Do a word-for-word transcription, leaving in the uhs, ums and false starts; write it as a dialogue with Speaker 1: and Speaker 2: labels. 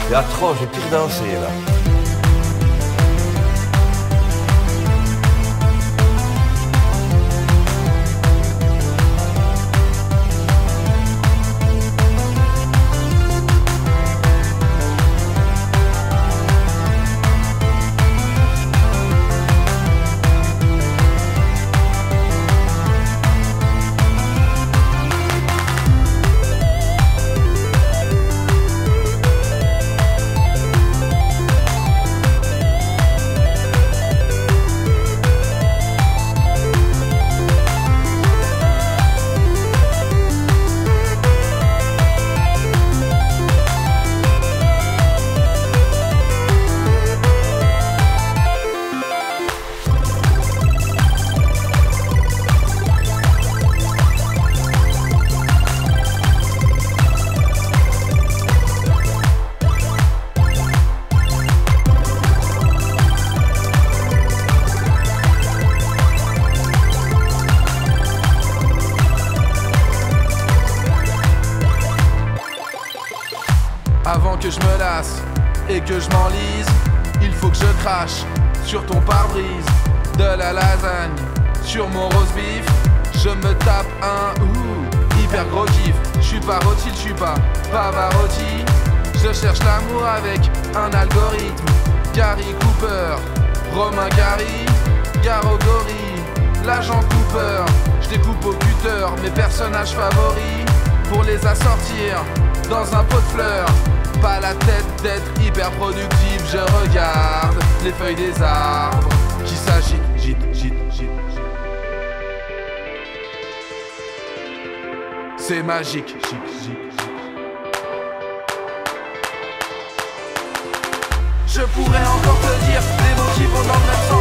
Speaker 1: C'est atroce, j'ai pire dansé là.
Speaker 2: Avant que je me lasse et que je m'enlise, il faut que je crache sur ton pare-brise. De la lasagne sur mon roast beef, je me tape un ouh, hyper gros kiff. Je suis pas rôti, je suis pas Pavarotti. Je cherche l'amour avec un algorithme. Gary Cooper, Romain Gary, Garogori, l'agent Cooper. Je découpe au cutter mes personnages favoris pour les assortir dans un pot de fleurs. Pas la tête d'être hyper productif, je regarde les feuilles des arbres qui s'agitent, gîte, gîte, gîte, gîte. C'est magique, gîte, gîte, gîte. Je pourrais encore te dire des mots qui vont dans le même sens.